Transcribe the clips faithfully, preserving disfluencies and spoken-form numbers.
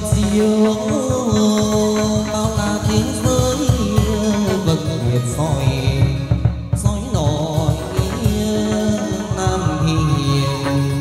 chiều bao la thế giới vực nguyệt soi soi nổi Nam Hiền.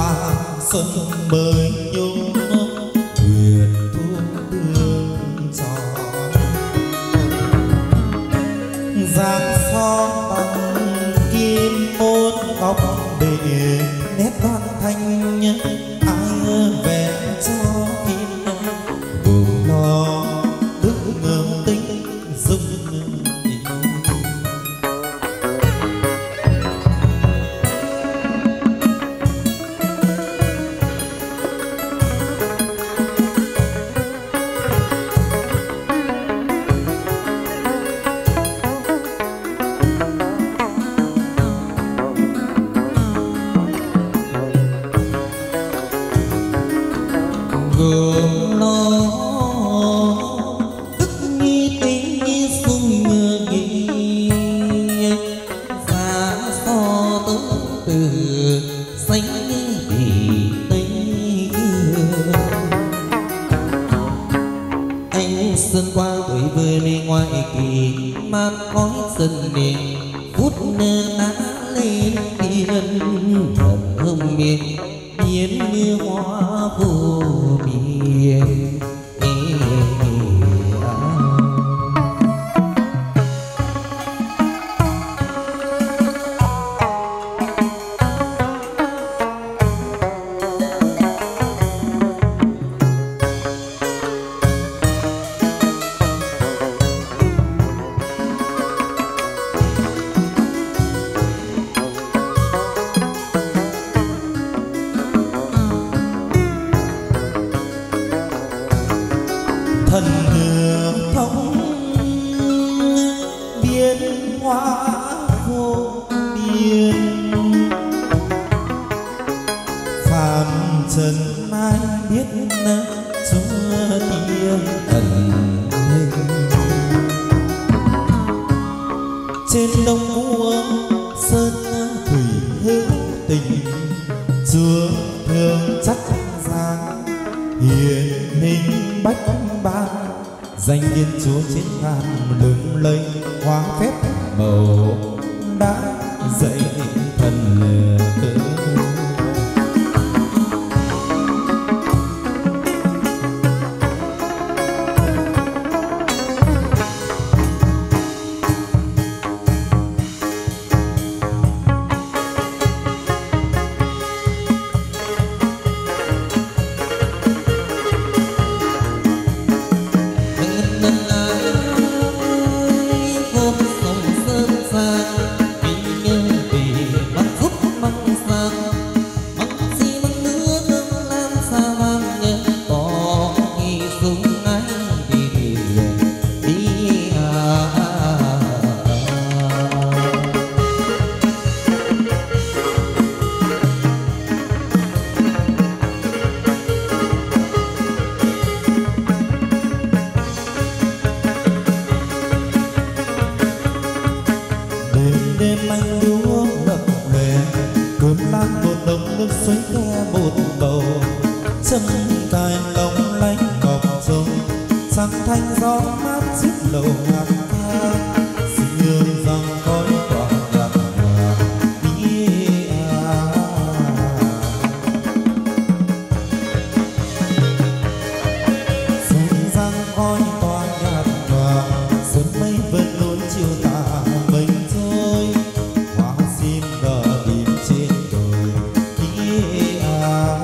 xuân mới nhung nguyệt thu đường gió nét đoan thanh ai vẽ cho in buồn lo đức ngờ tính dung gồm lo tức nghi tính như sung nghi xa so tống từ xanh vì tây anh sơn qua tuổi vừa lên ngoài kỳ man khói dần miền phút nơ đã lên thiên thần hương miền biến như hoa vô biên. Thần đường thông biên hoa vô biên phàm trần ai biết nỡ chúa tiên thần linh trên đông vua sơn thủy hữu tình chúa thương chắc giang hiền minh bách ban danh thiên chúa chiến ngàn lừng lây hóa phép màu đã dạy thần lừa đêm anh đúa lập lè cơm lan một đồng nước xoáy khe một bầu chân cài long lanh ngọc trông sáng thanh gió mát chiếc lầu ngạc ca sương răng khói tỏa nhạt nhòa đi à sương răng khói tỏa nhạt nhòa sớm mây vươn lối chiều tà mình thôi hoa sim đỏ tìm trên đồi đi à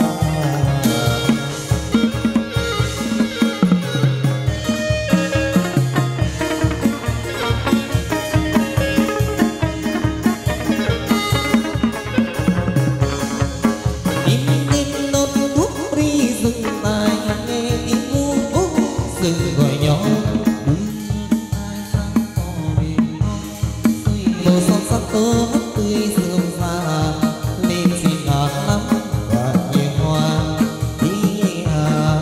rừng gọi nhỏ màu son sắc tố tươi rượu ra lên xin ngọt lắm và như hoa đi à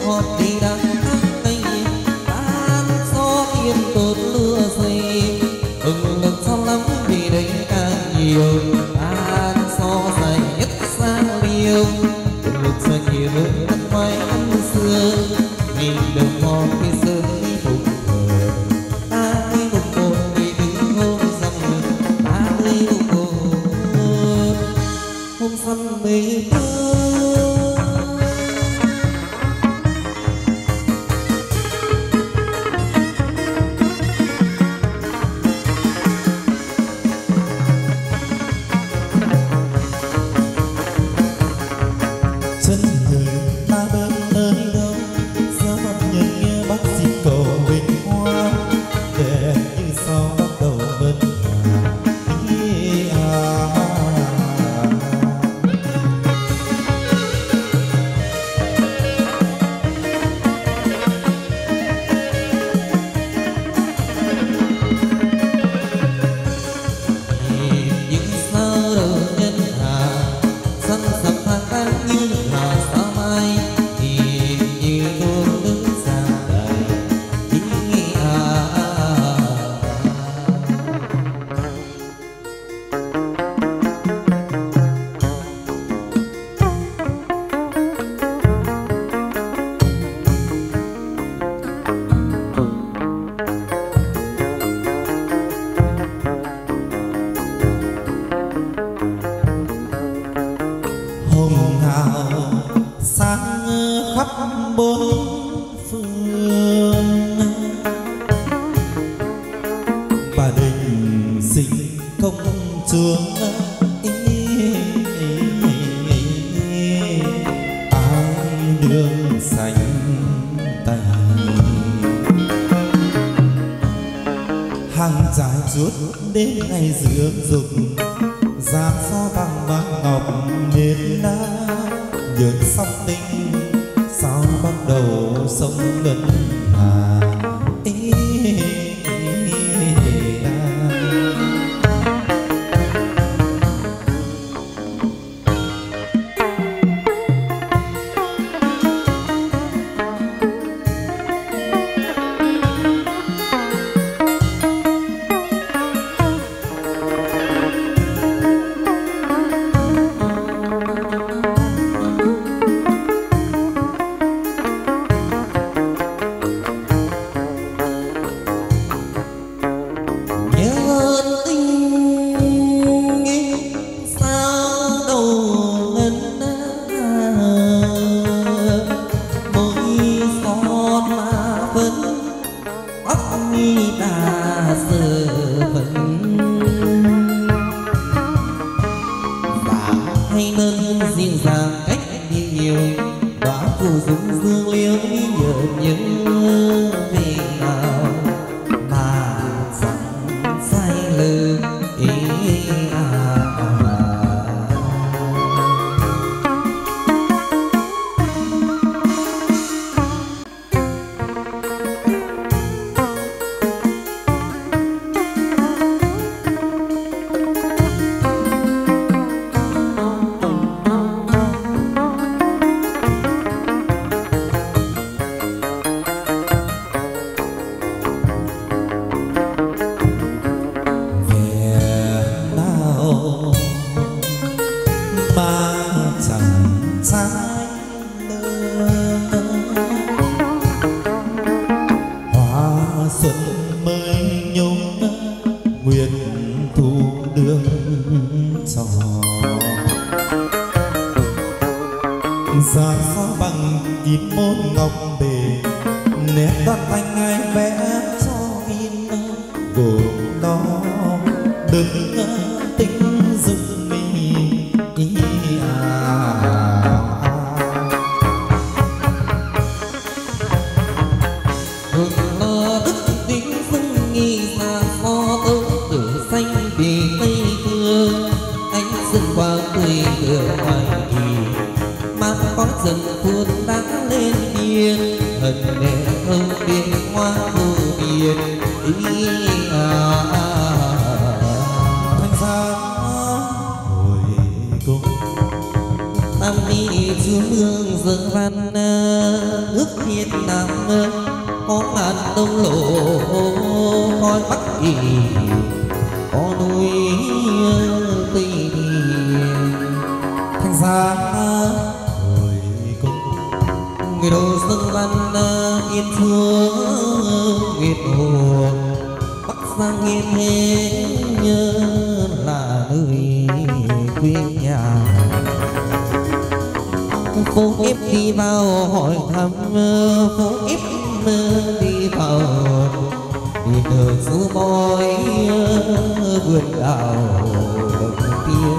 họp đi đắng cây tan gió yên tột lưa dày ừng lực sao lắm vì đây càng nhiều tan gió dài nhất sang liêu ừng lực xa nhiều đất mái ăn xưa nhìn đồng hò khi sớm đi phục thờ ta đi một cột đi đứng hôm rằm ta đi một cột hôm săn mây đến ngày dưỡng dục giang gió bằng vàng ngọc nền đá nhường sóng tinh sao bắt đầu sông ngân hà ý, ý, ý, à. Tam ni chúa hương dâng văn nước Việt Nam có ngàn đông lộ coi Bắc Kỳ có núi Tây Điền thành ra hồi cung người đồ sông Văn Yên Phương Nguyệt Hồ Bắc Giang Yên Thế như là nơi quê nhà phố ép đi vào hỏi thăm phố ép đi vào đi đường xuống bói vườn đào đồng tiên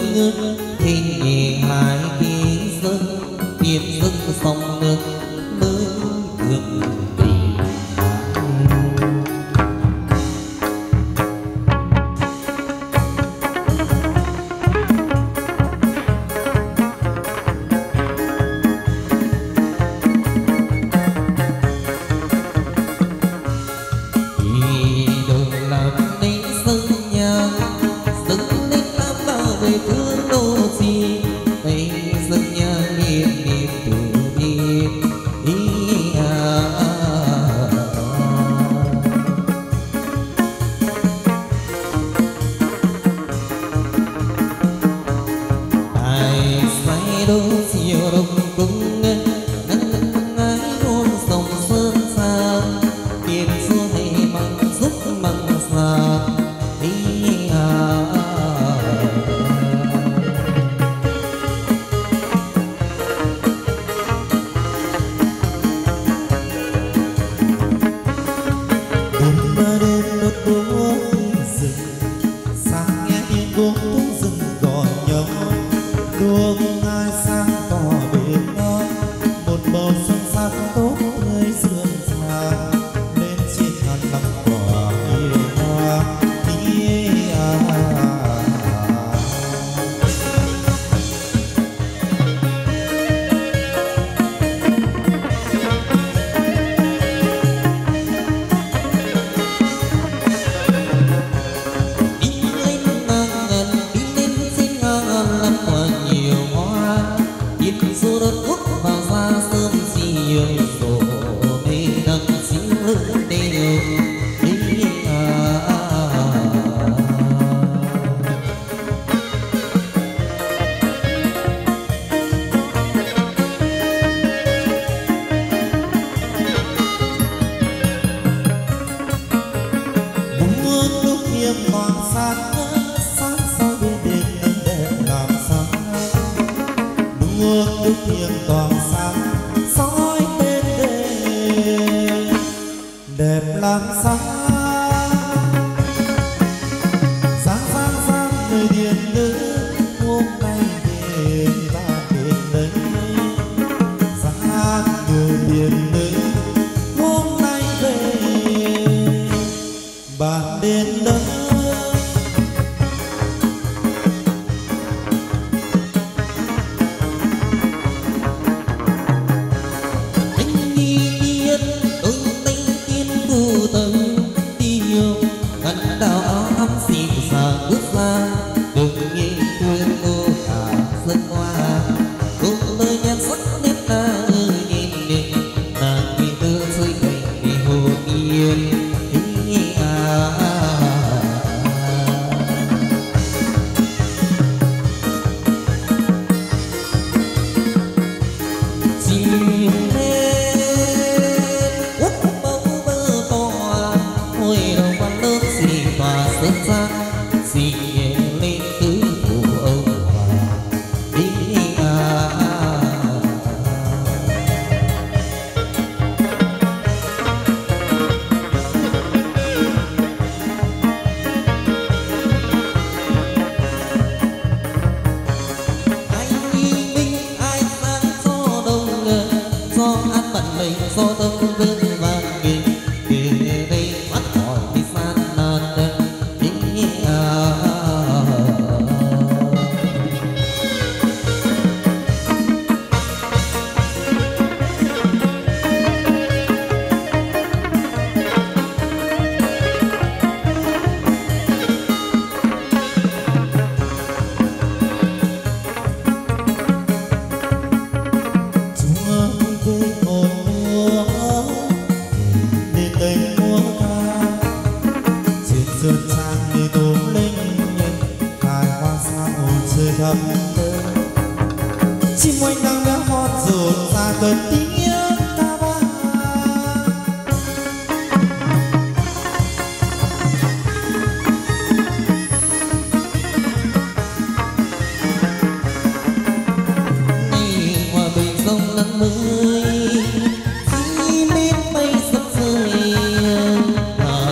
thì hai kỳ sơn biển dân sông nước mới được tình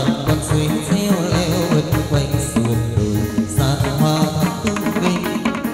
quanh xuồng đồi xa hoa tương vinh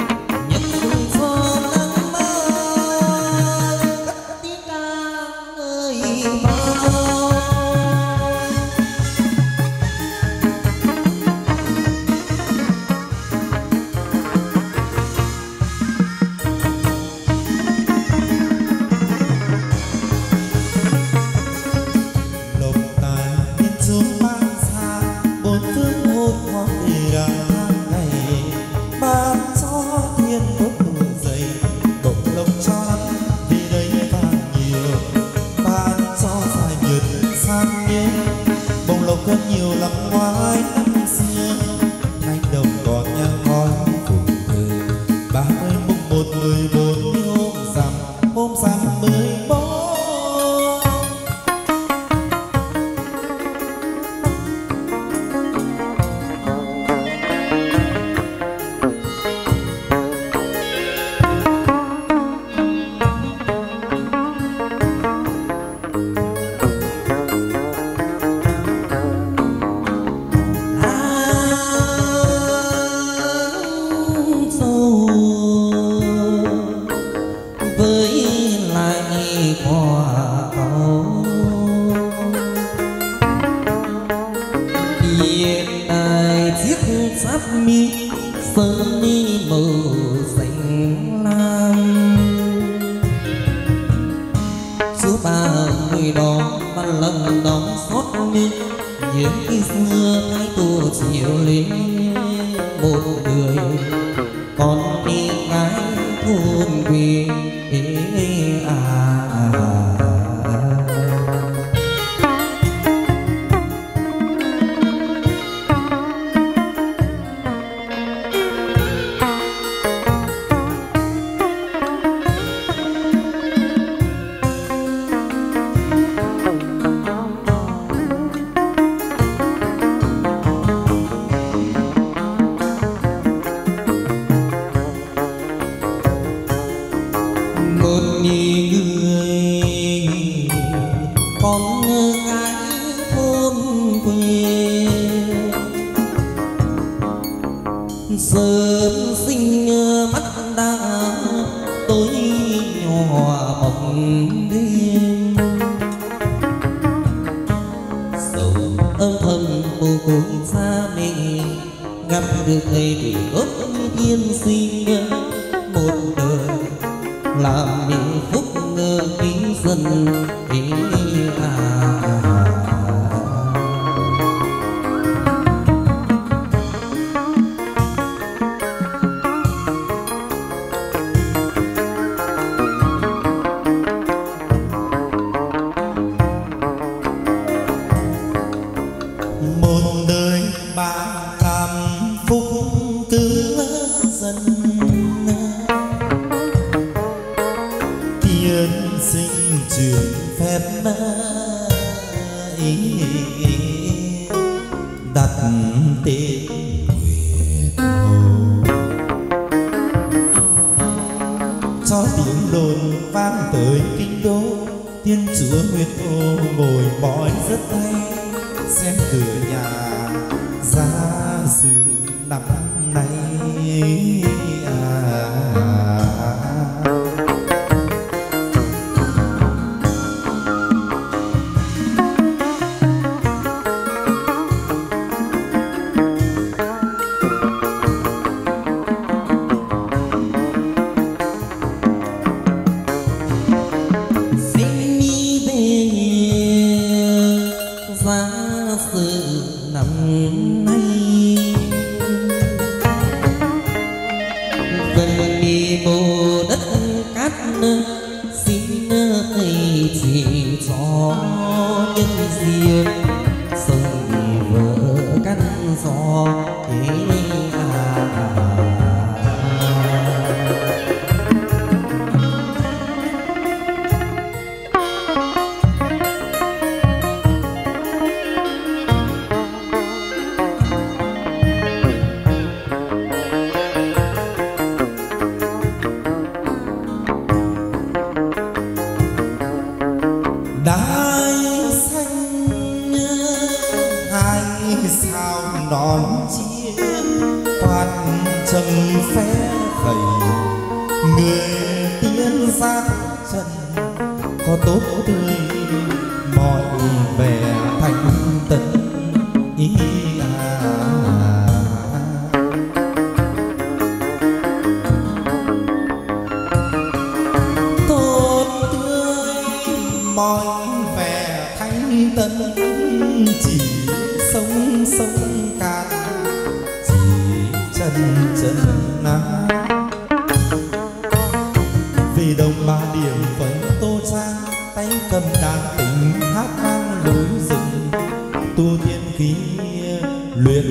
mười bốn hôm rằm hôm rằm mười bốn.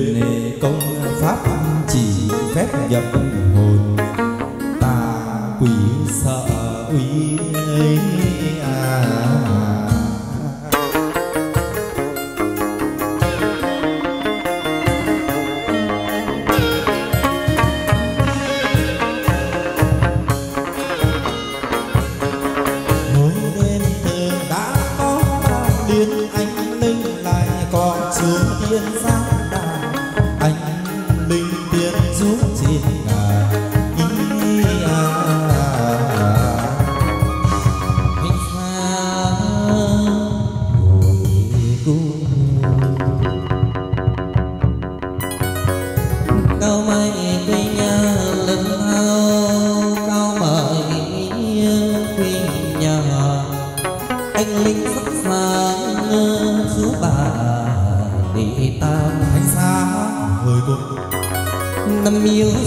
Pháp chỉ phép nhập hồn, tà quỷ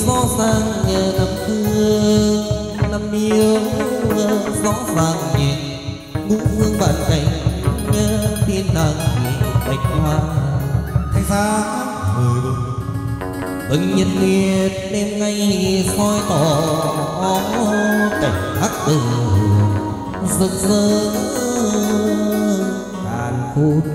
gió sang nhờ năm xưa năm yêu gió vàng nhẹ ngũ hương bàn cánh nhớ thiên đàng bạch hoa thanh giá mười bừng bừng nhiệt liệt đêm ngày soi tỏ cảnh hắc từ rực rỡ ngàn phút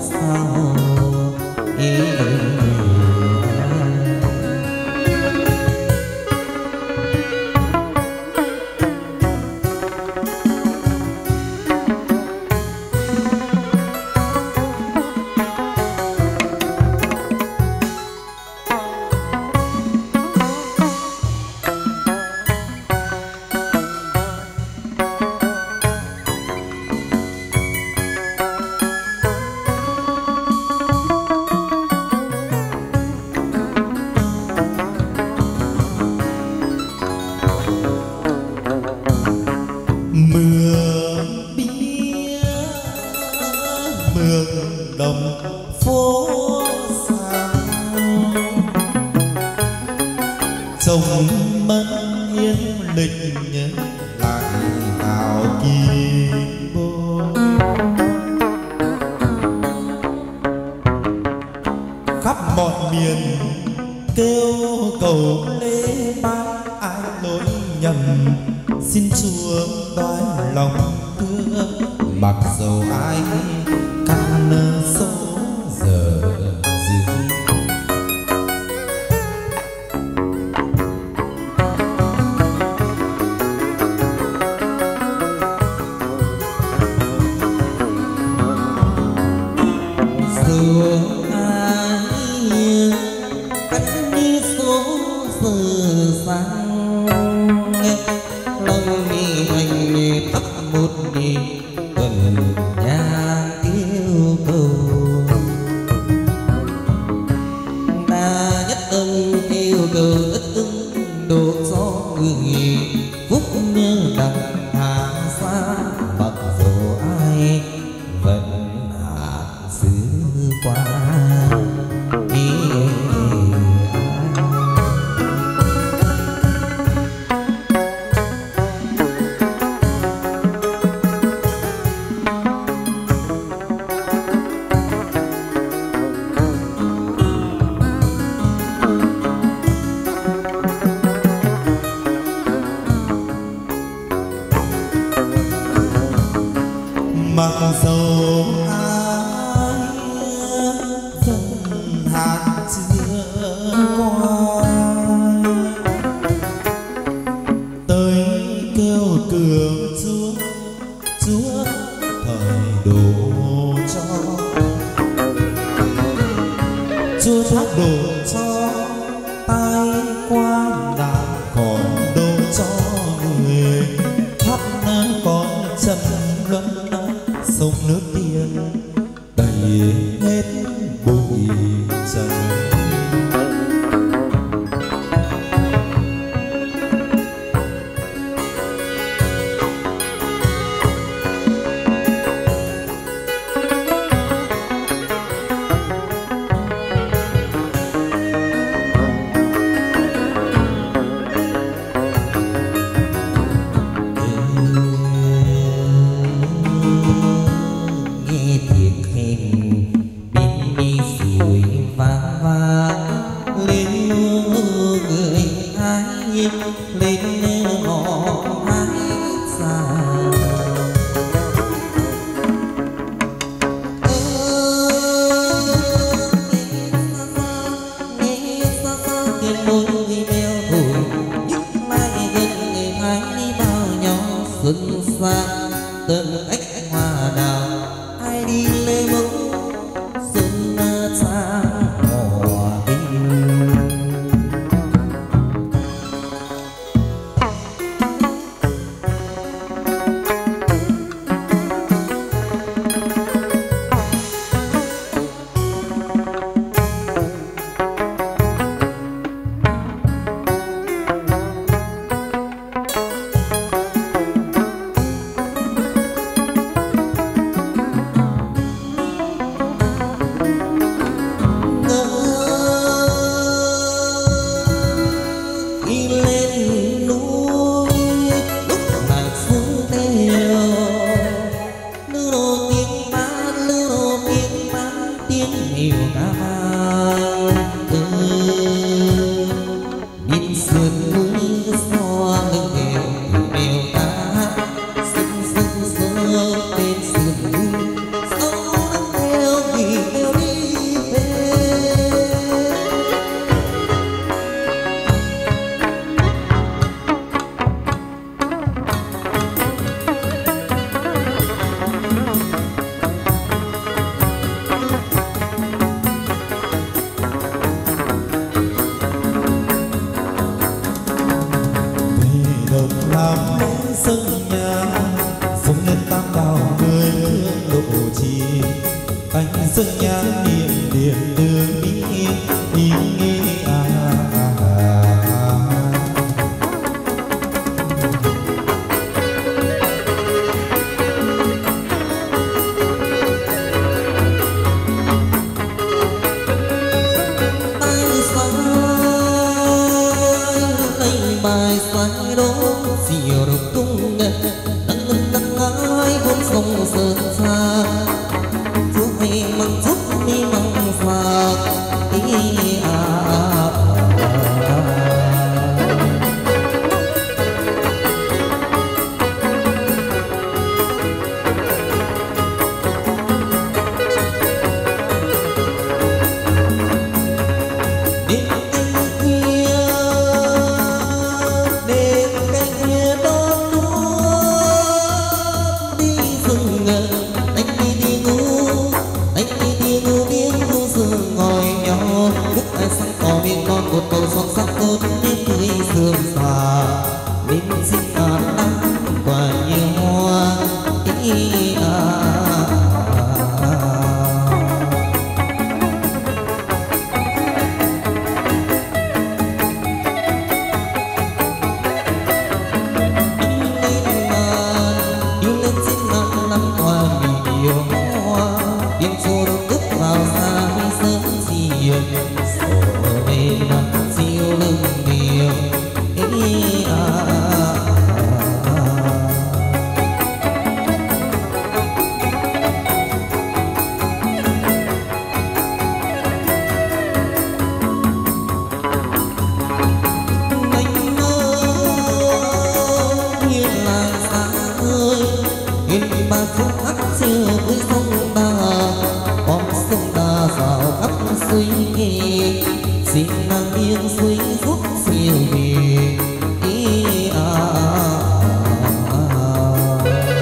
sao ý bên sườn núi sông nước theo vì nhà miền điện đường đi đi nghe à, à, à. Bài xoay đố diều được tung ngang nắng nắng ai hôn sông sơn xa chú hay măng giúp mi măng phạt ý à, à, à. Một bầu son sắc tốt nên tươi sương xòa nên xin ngàn năm quả như hoa ý à, à, đi lên xin ngàn năm quả vì yêu hoa điên chua đúc vào xa hay sớm chiều mà siêu lưng điều ý à, à, à. Anh ơi hiền lại xa ơi hiền ba khúc hát xưa với sông đà con sông đà rào khắp suy nghĩ xin nàng yên suy phúc siêu vì ý à, à, à.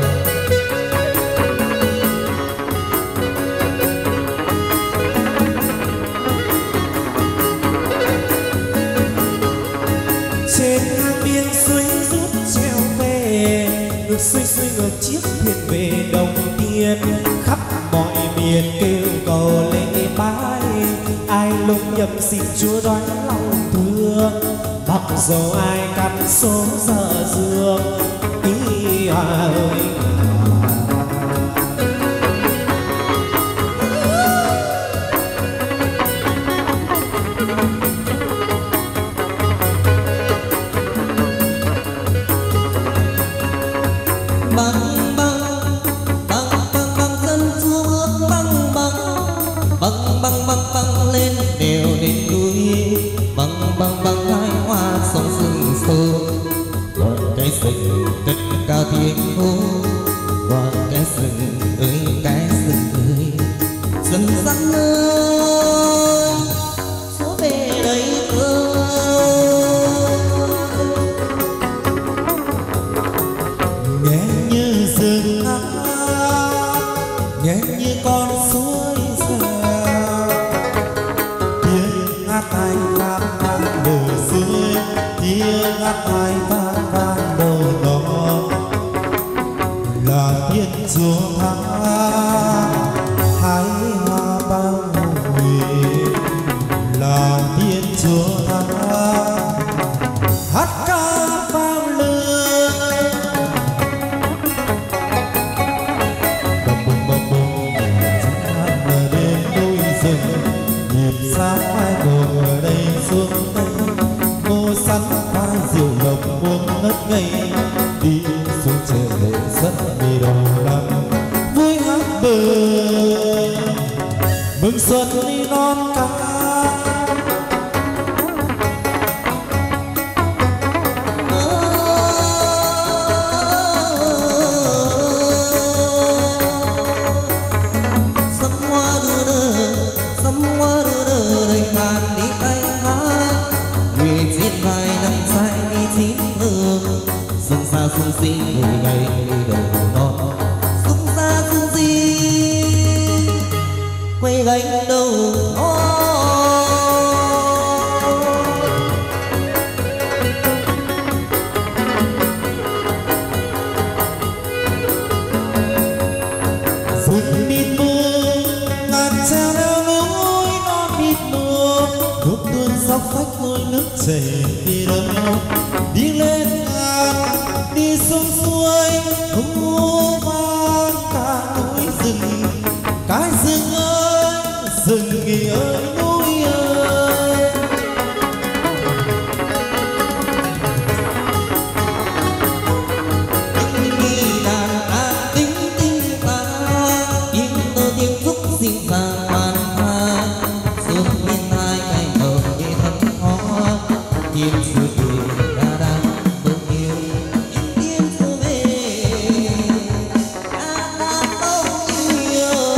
Trên biên suối rút treo về ngược xuôi xuôi ngược chiếc thuyền về đồng tiên khắp mọi miền kêu cầu lễ bái ai lúc nhầm xin Chúa đoán lòng thương mặc dầu ai cắn số giờ dương ý à ơi băng băng băng băng băng dân Chúa ước băng băng băng băng băng băng lên đều đến núi băng băng băng hai hoa sông rừng sâu gọi cái rừng tất cả thiên hô gọi cái rừng ơi cái rừng ơi rừng rắn ơi số về đây ơi nghe như rừng hát nghe như con suối rào tiếng hát ai vang vang bờ suối tiếng hát ai vang vang đầu đó là thiên chúa hát hái hoa bao nguyện là thiên chúa hát hát ca vang lên bập bùng bập bùng hát là đêm đôi rừng nhịp sao ai bồ ở đây xuống đây ngô sắn vai diều lộc buông ngất ngây đi xuống trời lệ rất đi đầu năm vui hát bơi mừng xuân đi non ca xuân xin người ngày đầu non sung ra sung xin quay gánh đầu phút đi mưa ngàn treo khúc tuôn dốc phách ngôi nước chảy đi đâu đi lên ngàn đi xuống suối thu vang cả núi rừng cái rừng ơi rừng nghỉ ơi núi ơi anh đi đàn ca tính tính ta in tơ tiếng khúc xinh xàng hoàn tha xuống bên hai ngày ở như thân khó nhìn sự cười đã đang thương yêu tiếng xưa về đã đang bao yêu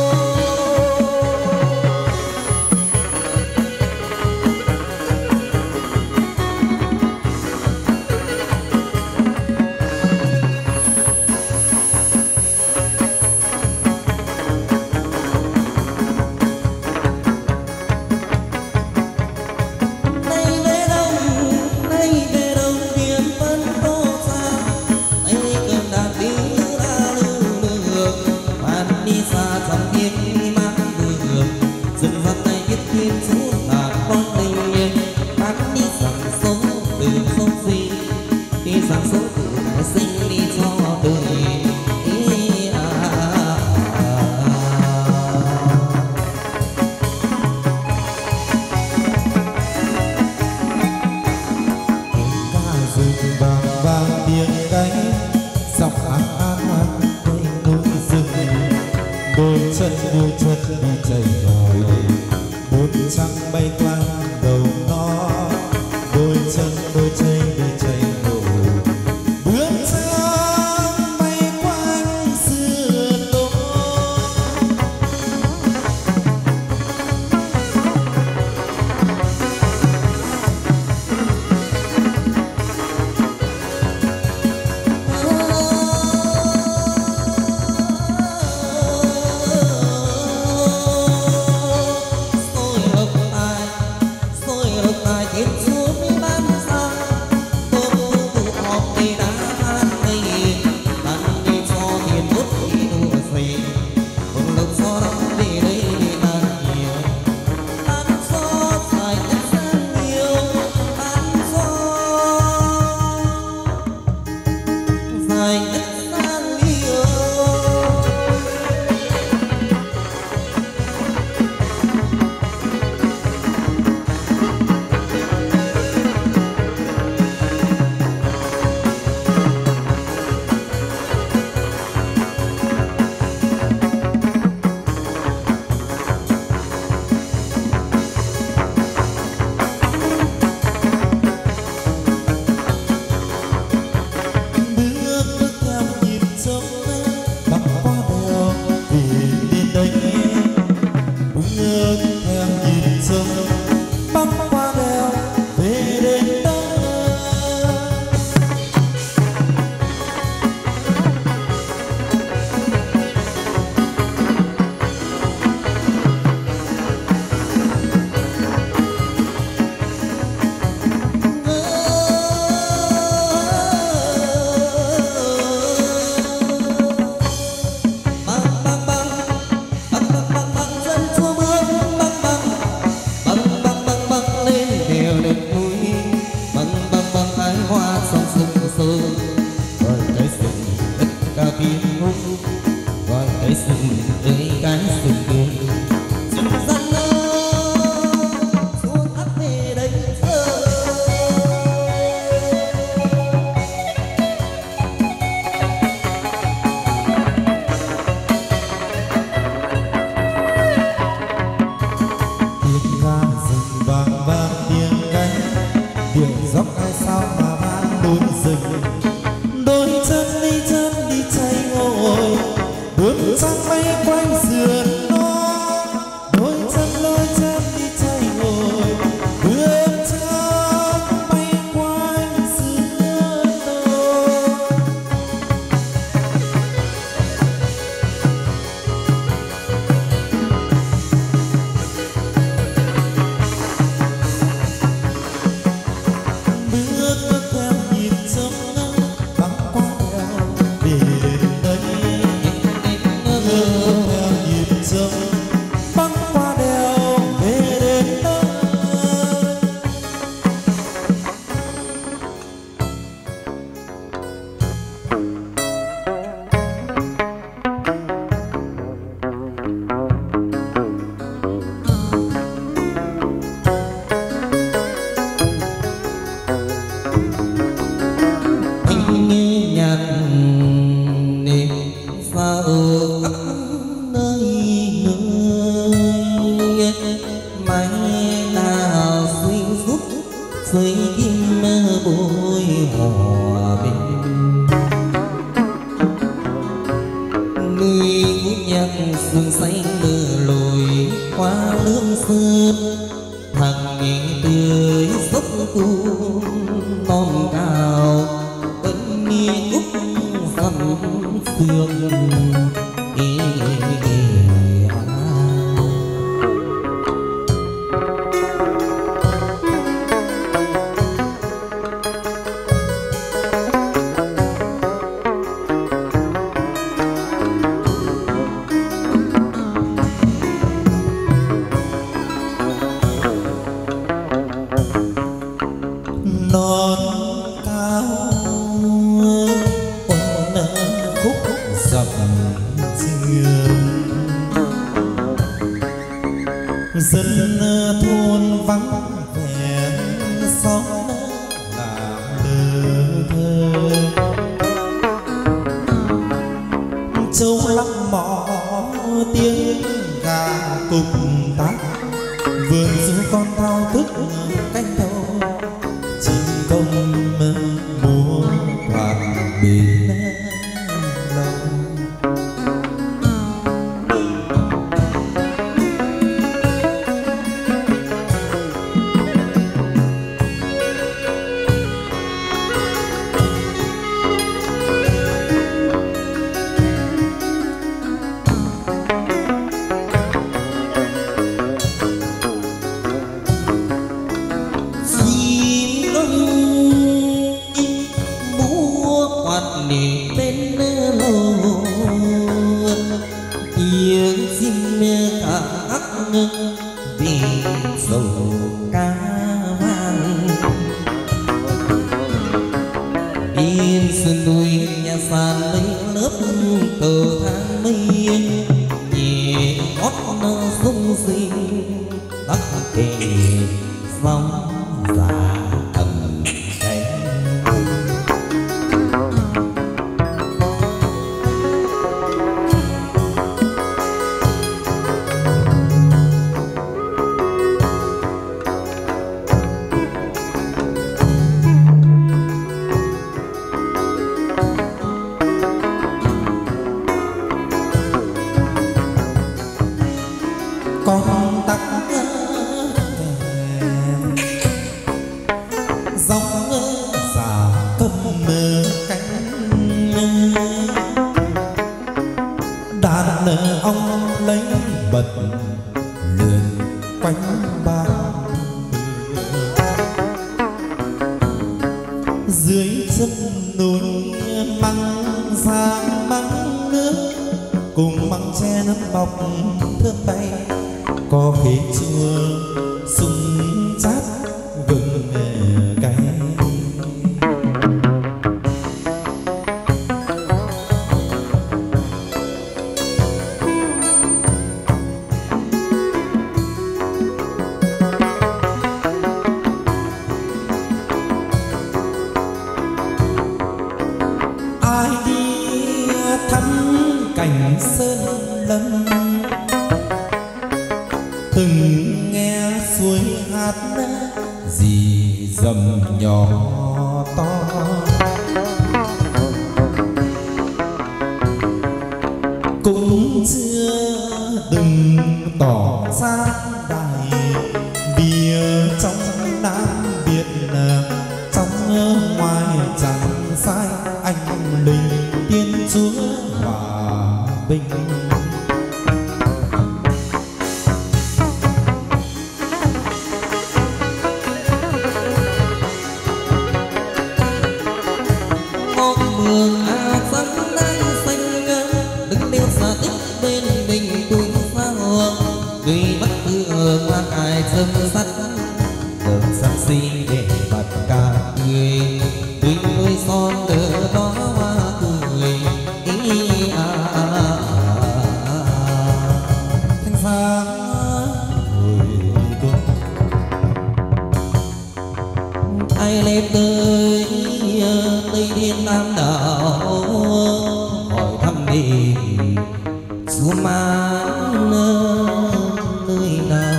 nay về đâu nay về đâu biển vẫn tô xa anh cơn đàn tiếng đã lưu lược bạn đi xa dòng thiên mang đường dừng dắt tay biết thêm suốt là con tình bạn đi rằng sống từ sống gì đi rằng sống từ ngày sinh đi cho đời ý à, à, à. ca rừng vàng vàng tiếng cánh dọc an an an quanh núi rừng đôi chân đôi chân đi chạy rồi bốn trăng bay qua đầu nó đôi chân đôi chân đi chạy rồi bước trăng bay quanh sườn đồi Tôi hợp tài mướt thằng nghỉ tươi dốc cuốn non cao cơn mi úc dần sương ý, ý, ý. Dân thôn vắng vẻ xóm làm lơ thơ châu lăng mỏ tiếng gà cùng tác vườn du con thao thức canh thâu chim công múa quạt bên lòng. Con tắc dòng giả cầm cánh đàn ông lấy bật lượn quanh ba dưới chân núi măng giang măng nước cùng măng tre nước bọc thơm bay có khí chua sung chát gừng cay. Ai đi thăm cảnh sơn lâm từng nghe suối hát gì dầm nhỏ to cũng chưa đừng tỏ ra đài vì trong Nam Việt trong ngoài chẳng sai anh linh Thiên Chúa hòa bình. Sâm sắt đường sắt xinh để bật cả người tuy nuôi son đỡ đó hoa cười ý à, à, à, à. Thanh sáng hồi tuần ai lên tới Tây Thiên Nam Đảo hỏi thăm đi Chúa Man nơi nào.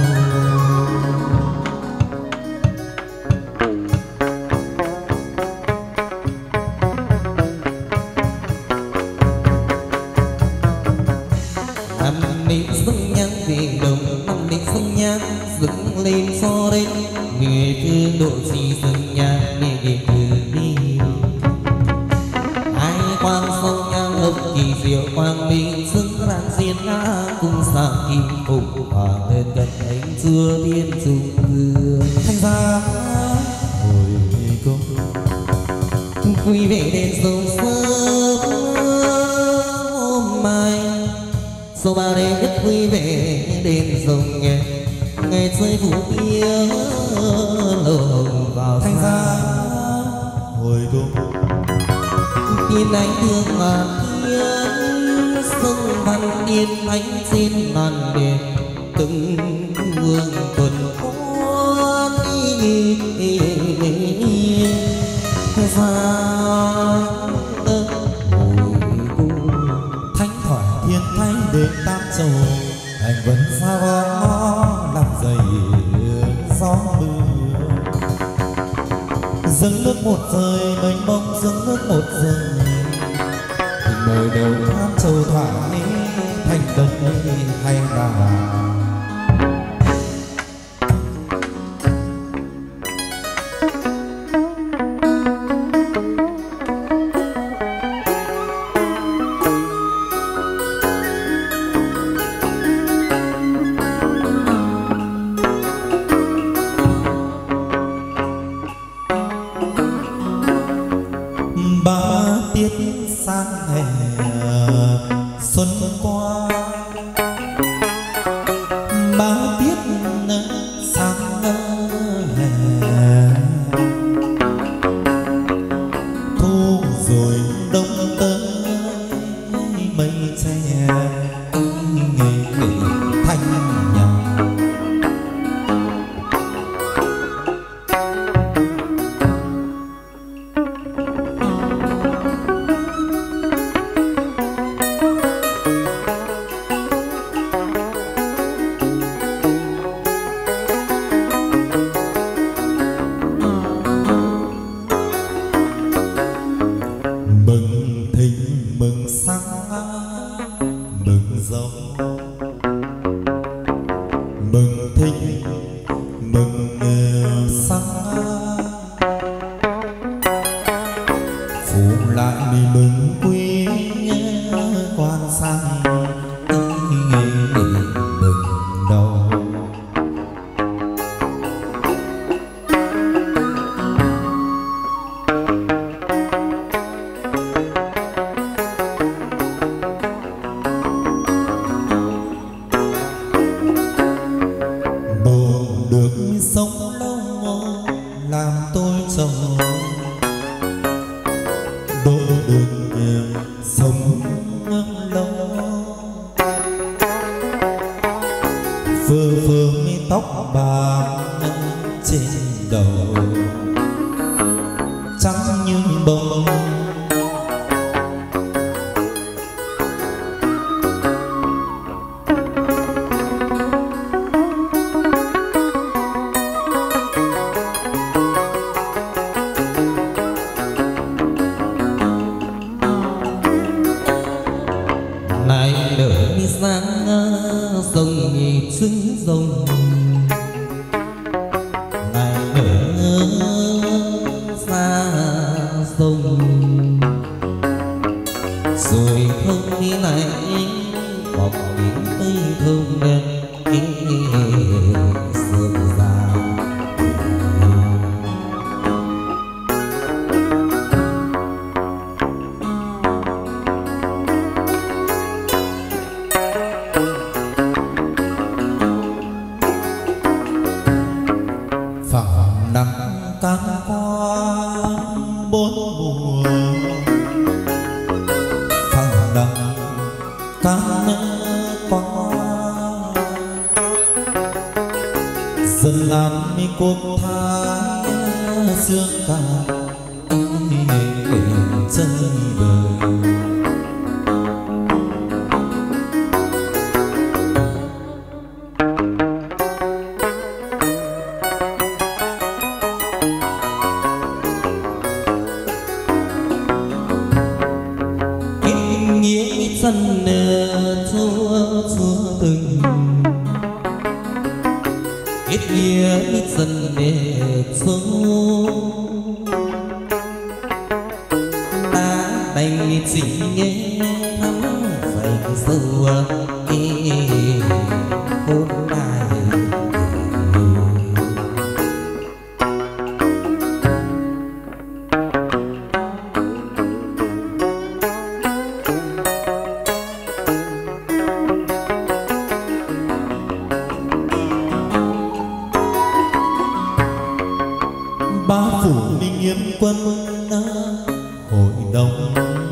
Mình sống nhang vì đồng nằm lên sông nhang dựng lên so đây người cứ độ gì sông nhang nghe nghe từ đi ai quan sông nhang hợp kỳ diệu quang minh xứng rạng diên ngã cung sang kim phục hòa lên gần anh chúa thiên trung vương thanh gia hồi cung vui vẻ đèn sông sớm hôm mai sau ba đêm nhất vui vẻ đèn sông nghe ngày rơi vũ yêu lồng vào thanh gia hồi cung tin anh thương mà thiên sông văn yên ánh xin màn đèn từng hương tuần quan đi thánh thoại thiên thái đến tam châu hành vẫn xa ngõ làm dày gió mưa dâng nước một rơi mênh mông dâng nước một rơi tình mời đầu tham châu thoại thành đông hay là nghĩa chân chúa chúa từng ít nghĩa ít dần mệt xuống ta đành chỉ nghe thắm phải sâu nghe hôn lại ba phủ minh nghiêm quân hội đồng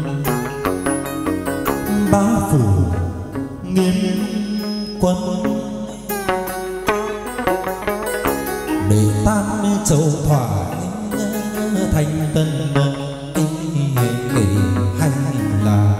ba phủ nghiêm quân để tan châu thoại thành tân hay là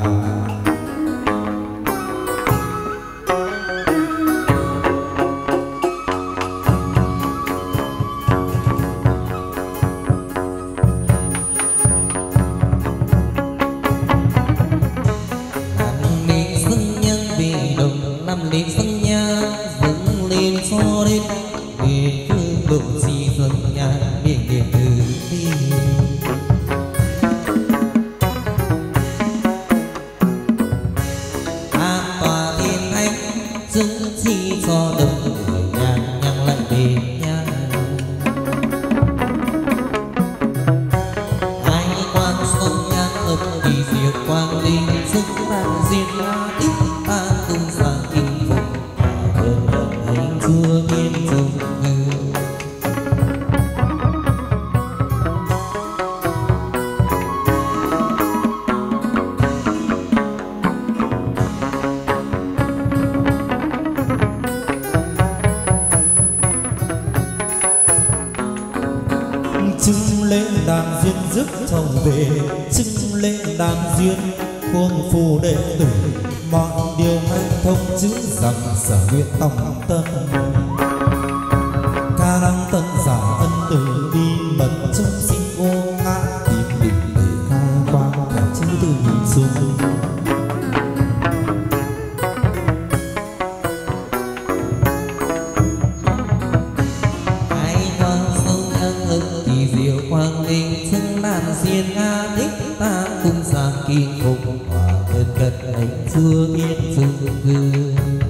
lên sân nhà dâng lên cho đến để thương độ gì sân nhà miệng điện từ đi an tòa thiên anh chứng chi cho đồng người nhà nhang lại về nhà ai quan sông nhang ấp thì diệu quang linh sức tan diệt la ít ta tung sang kinh phục cơn giận hình chưa thiên dung ngư chưng lễ đàn duyên rước chồng về chưng lễ đàn duyên khuôn phù đệ tử mọi điều hanh thông chữ rằng sở nguyện tòng tân ca đăng tân giả ân từ đi mật trong sinh ô ngã tìm định để khai quang cả chữ từ hình dung ai quan sông ân ân thì diệu quang linh chân đàn xiên nga thích ta cung sang kinh phục hòa cơn gật hành chưa thiên dung cư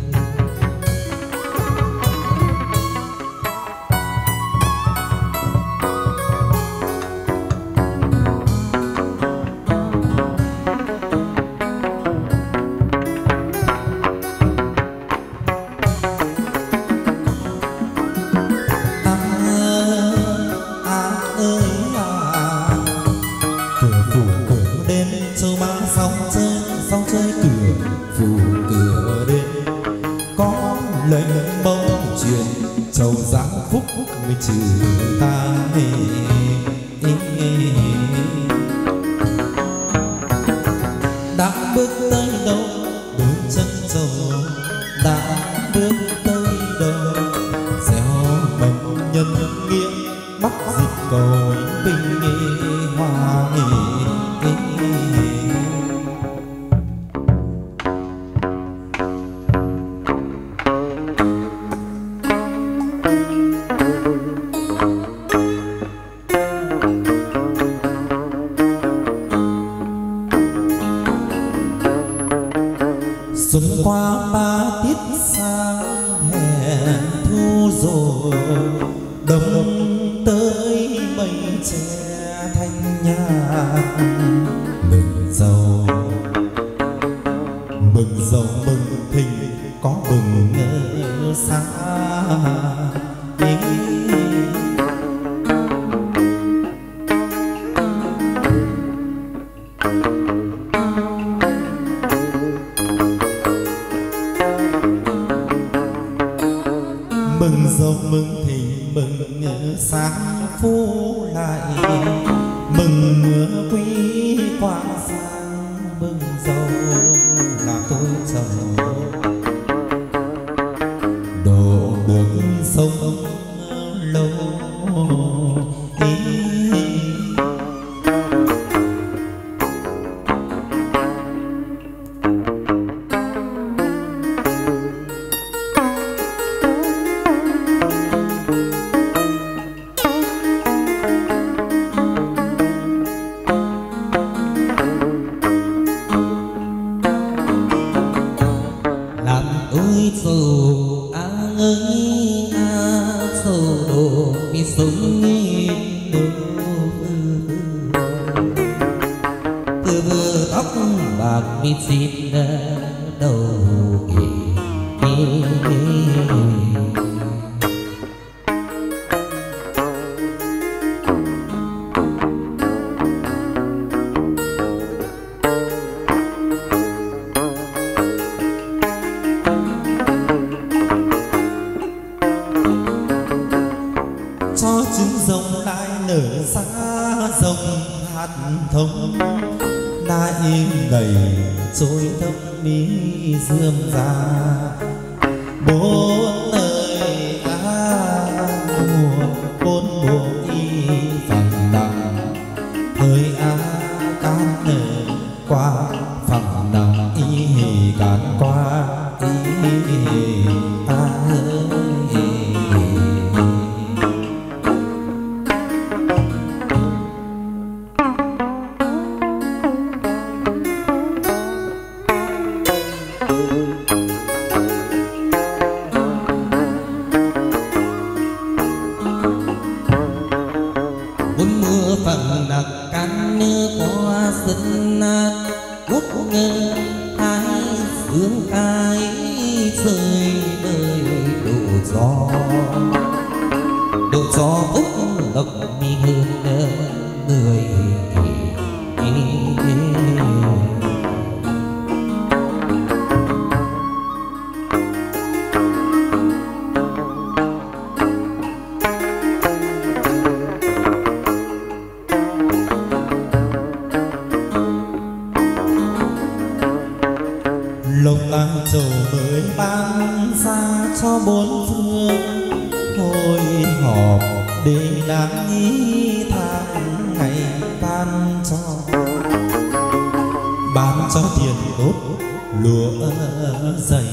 lệnh bông truyền châu giáng phúc mới trừ ta đã bước tới đâu bước chân châu đã bước tới đâu gieo mầm nhân nghĩa bắc dịch cầu bình hoa xuân qua ba tiết sang hè thu rồi đông tới mây che thanh nhạc mừng giàu mừng giàu mừng thịnh có mừng ngỡ xa mừng giàu mừng thịnh mừng sáng phú lại mừng mưa quý quang sang mừng giàu là tôi chồng độ đường sông lâu đồ mi sống nghi đồ từ vừa tóc bạc mi xịt đầu kỳ cho trứng rồng lại nở ra rồng hạt thông lại đầy trôi thấp mi dương ra bốn nơi á mùa bốn mùa y phẳng đằng thời á can nở qua phẳng đằng y can qua y ta bốn mưa phẳng đặc can nước qua sân nát ngút ngơ hai sương cái rơi đời độ gió độ gió úc lộc mi hương người lộc tài trầu mới ban ra cho bốn phương hội họp để đáng nghĩ tháng ngày ban cho ban cho tiền tốt lúa dày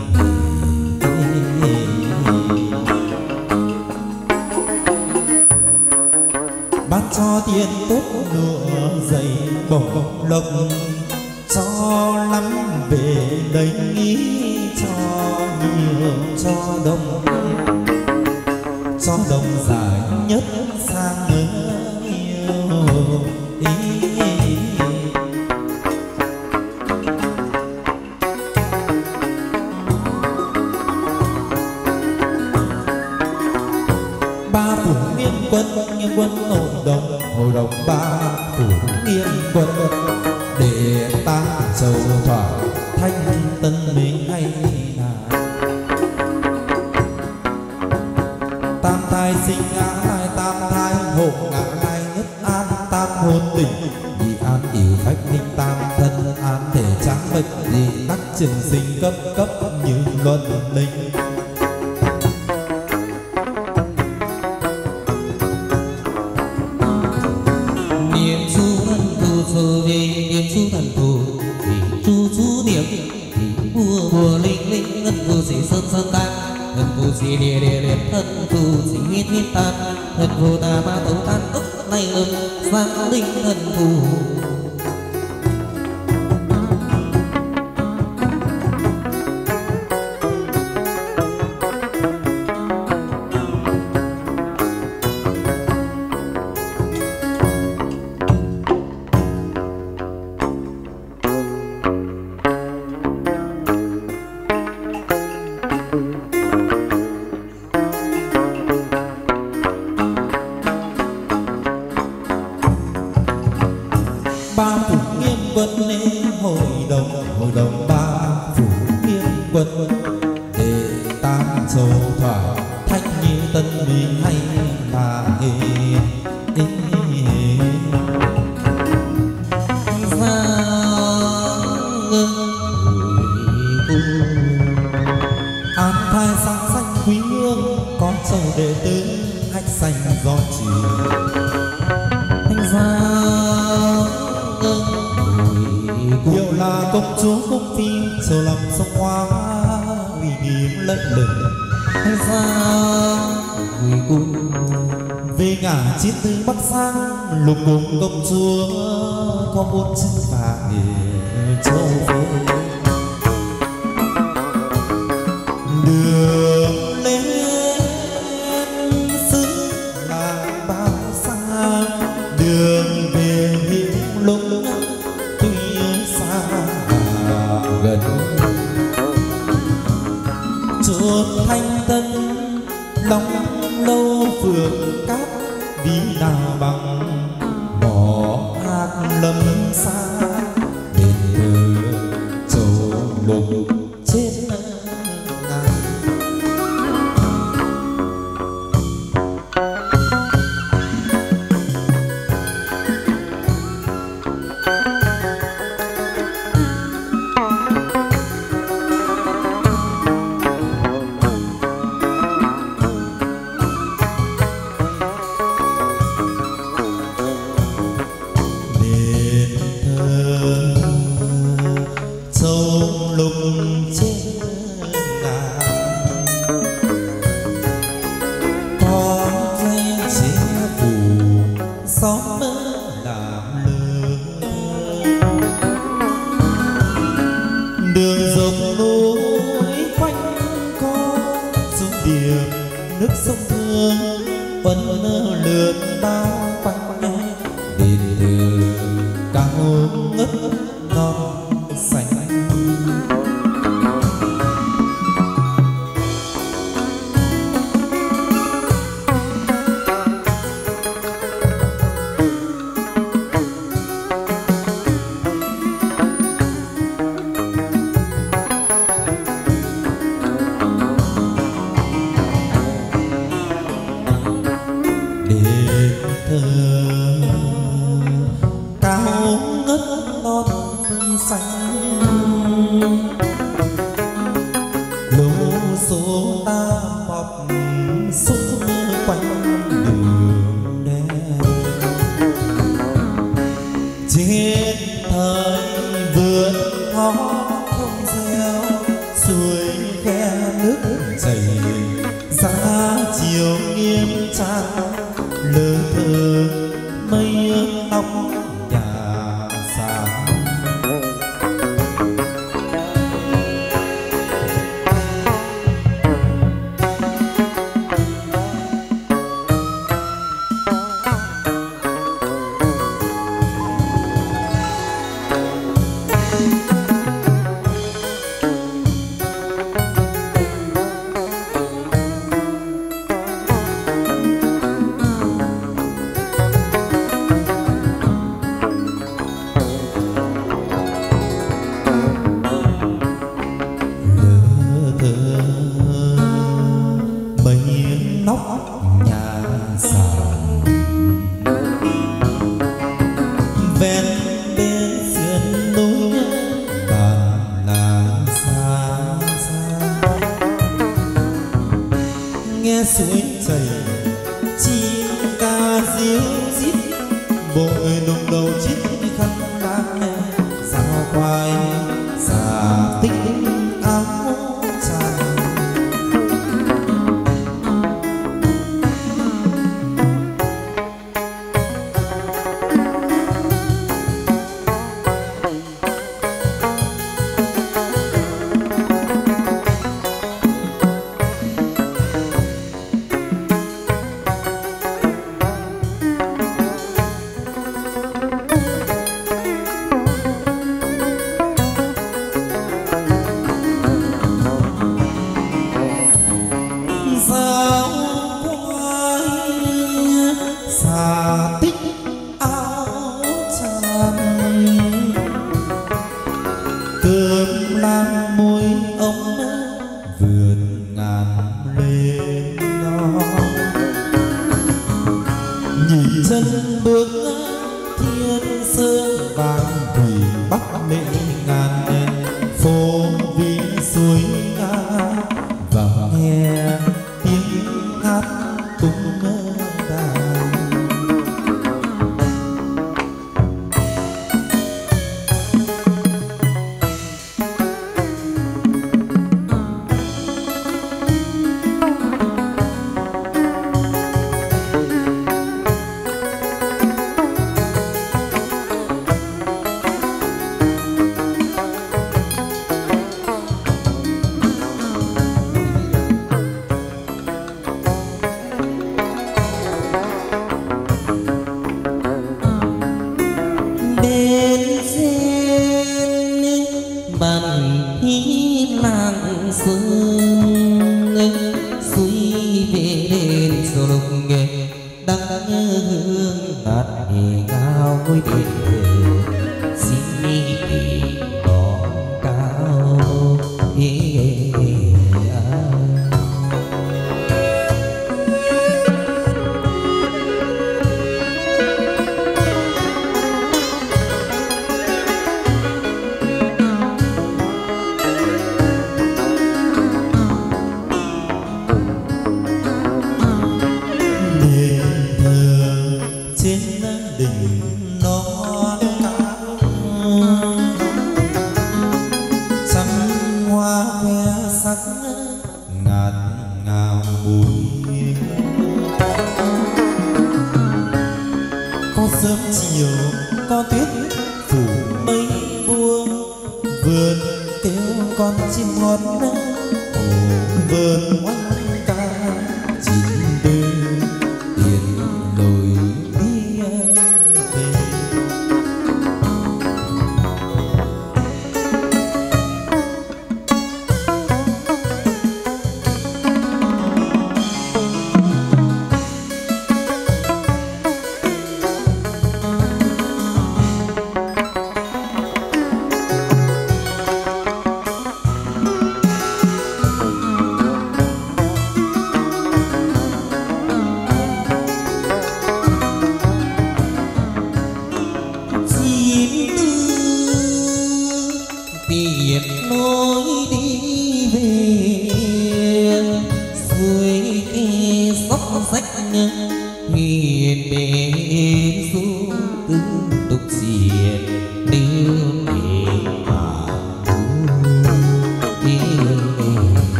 ban cho tiền tốt lúa dày bổng lộc cho lắm về đây cho nhiều cho đông cho đông dài nhất sang yêu ý. Ba phủ nghiên quân nghiên quân hội đồng hội đồng ba phủ nghiên quân để ta sầu thỏa thanh tân mình hay là tam thai sinh ngã hai tam thai hộ ngã hai nhất an tam hồn tình nhị an ỉu phách ninh tam thân an thể tráng mệnh nhị đắc trường sinh cấp cấp như luân linh niệm chu thần phù phù vì niệm chu thần phù vì chu chu niệm vì bùa bùa linh linh ngân phù sĩ sơn sơn tan ngân phù sĩ địa địa địa thân phù sĩ hít hít tan thân phù ta ma tấu tan ức này lưng sang linh thân phù ba phủ nghiên quân hội đồng hội đồng ba phủ nghiên quân để tam châu thỏa thanh như tân mỹ hay là ê ê an thai sáng xanh quý hương con châu đệ tử hách xanh do chỉ thanh gia Diệu là công chúa cung phi sầu lòng sông hoa uy nghiêm lẫy lừng thanh gia người cung về ngả chiến tư bắc sang lục cùng công chúa có bốn chữ vàng châu phố đường lên long lâu phượng cát ví nào bằng mỏ hạt lâm xa đền thờ châu lục trên ngàn. sầu lục nghe đang nhớ hương ngát nghỉ ngao ngôi biển xin đi đỏ cao ý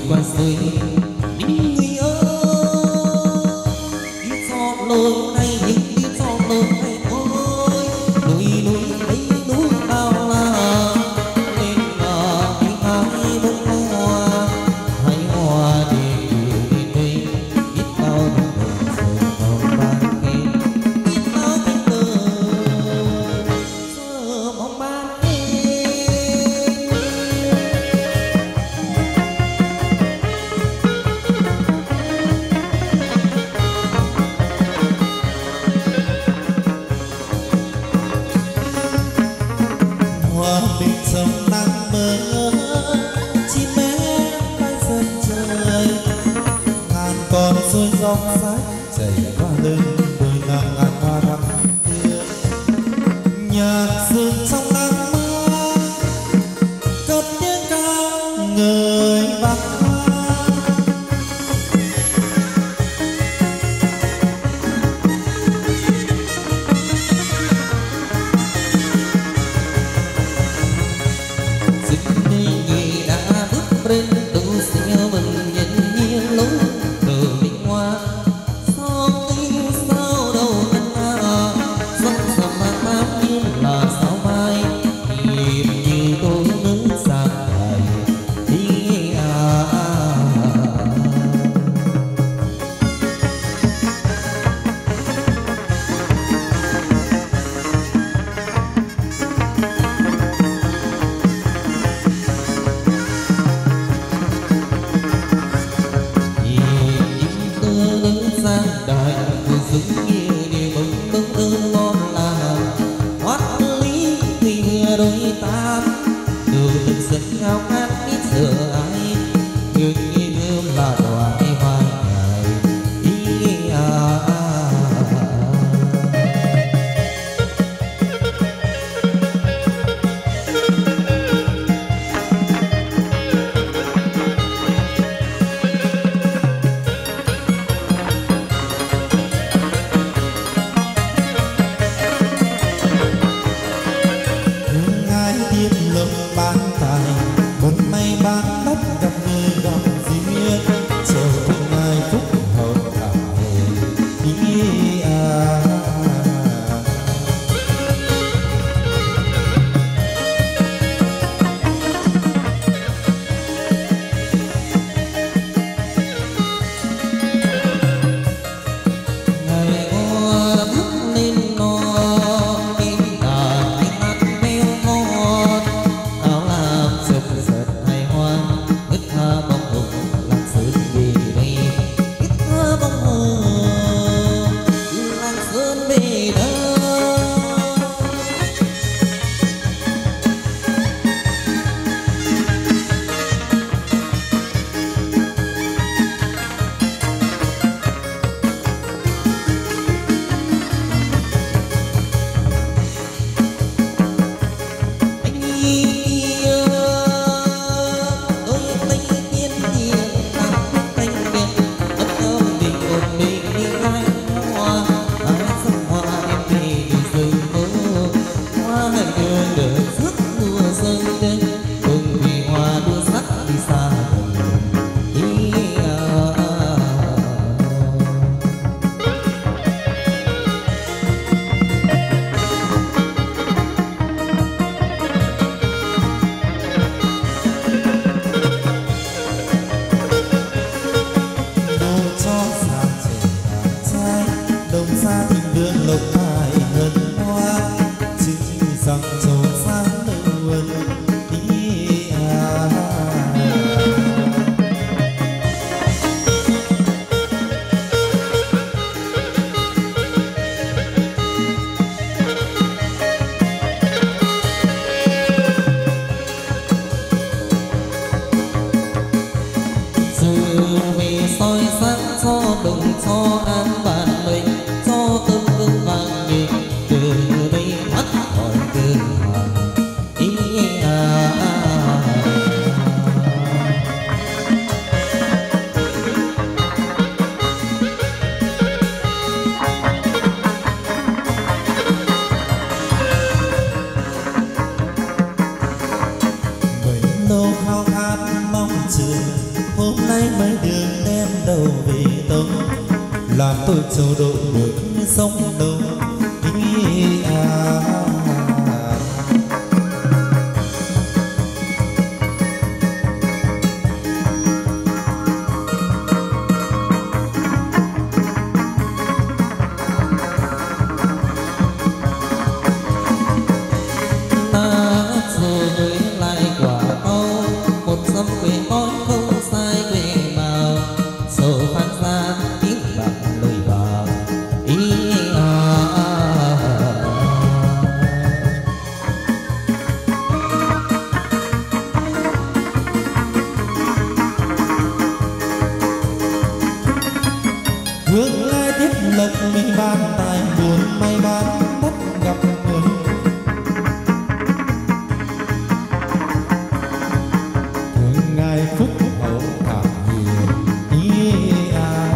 qua suối đi người ơi, đi cho lối này nhưng đi cho lối này ôi, núi núi ấy núi bao la nên mà đi hai bông hoa hai hoa đi đi đi biết bao đồng đội rồi còn ban kia biết bao cánh cờ giờ mong ban hoa bình sông nắng mơ chim bé bay dần trời ngàn con suối dòng sách chảy qua lưng đôi ngàn ngàn hoa thắm tươi nhạc rừng trong nắng mưa cất tiếng ca người vang bên tu xưa mình nhìn nhiên lối từ bên hoa sao tiếng sao đâu anh à giấc sầm mang mám như là sao mai nhịp như tôi nước sang ngày đi à, à, à. Sang đời vui sướng như điều mừng bưng đơn ngon là hoát lý thì vừa đôi ta từ từng giấc ngao ngát biết giờ ai người như thơm là đoài hoa ngày ý à, à, à. bán tài vẫn may bán đất gặp người gặp duyên chờ thương ai phúc hậu cả ý à. Ngày hoa bước lên non im đàn ánh mắt meo ngon áo lam giật giật hay hoa ngất tha bóng hồng lạc sớm làm tôi châu độ được sống lâu ý à. Hương lai tiếp lộc mình ban tài buồn may ban bắt gặp người. Thương ngài phúc hậu cảm hiền ý à.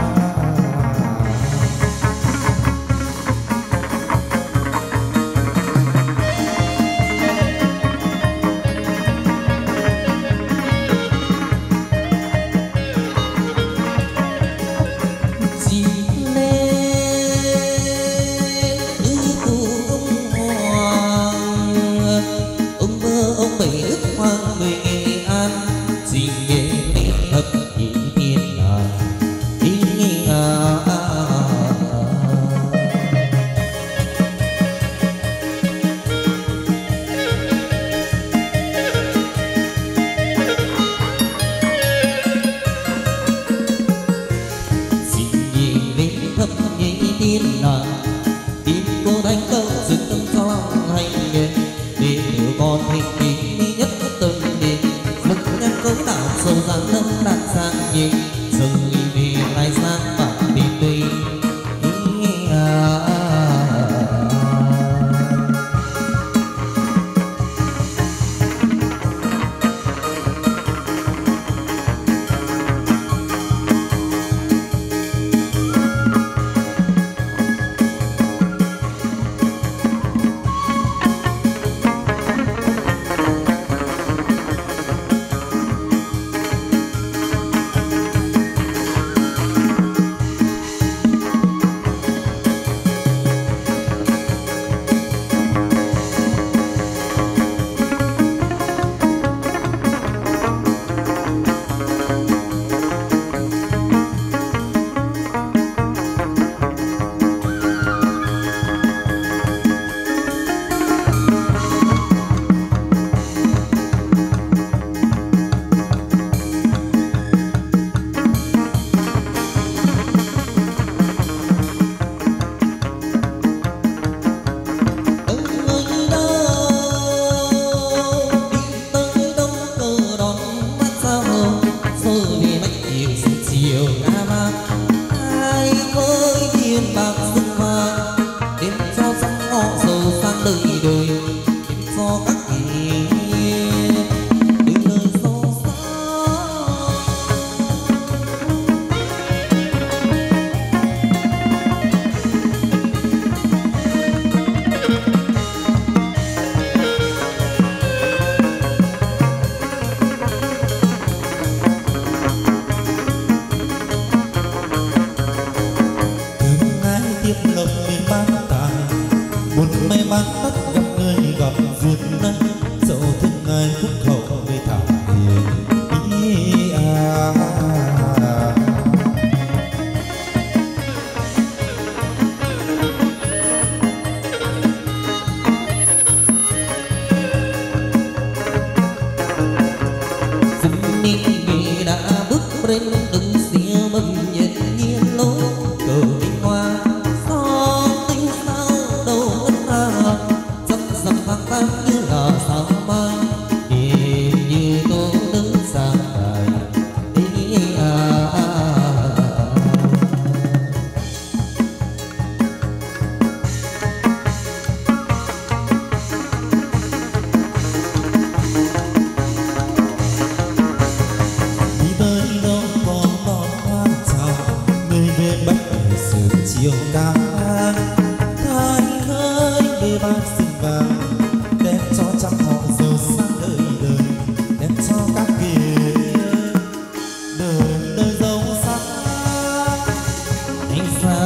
xa